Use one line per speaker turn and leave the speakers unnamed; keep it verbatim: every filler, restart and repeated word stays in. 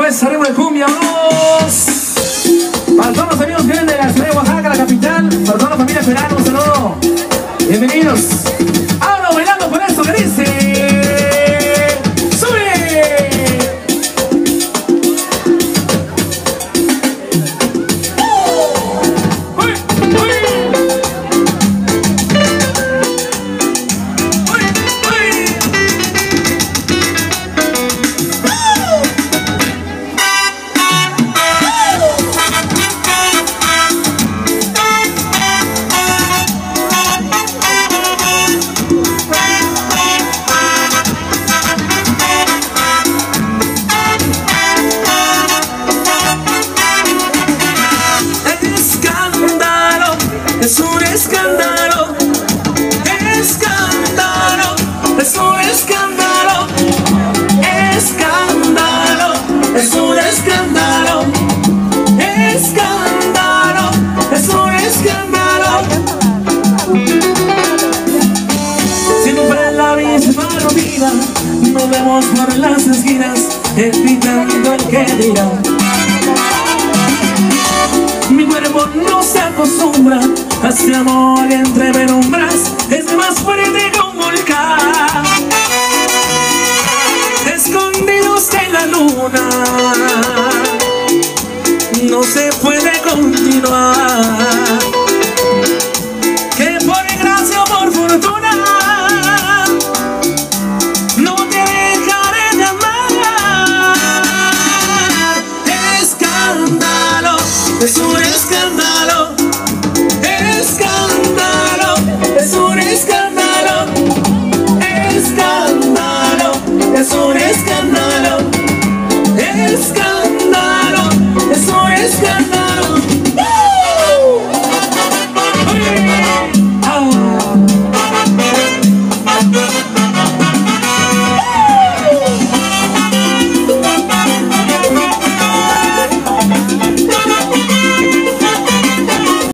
pues, arriba de cumbia, vamos. Para todos los amigos que vienen de la ciudad de Oaxaca, la capital, para toda la familia Perano, un saludo. Bienvenidos. Ahora bailando por esto que dice.
Es un escándalo, escándalo, es un escándalo, escándalo, es un escándalo, escándalo, es un escándalo. Siempre la misma rutina, nos vemos por las esquinas, evitando el que dirán. Mi cuerpo no se acostumbra a este amor entre penumbras, es más fuerte que un volcán, escondidos en la luna, no se puede continuar, que por gracia o por fortuna no te dejaré de amar. Escándalo, es un escándalo.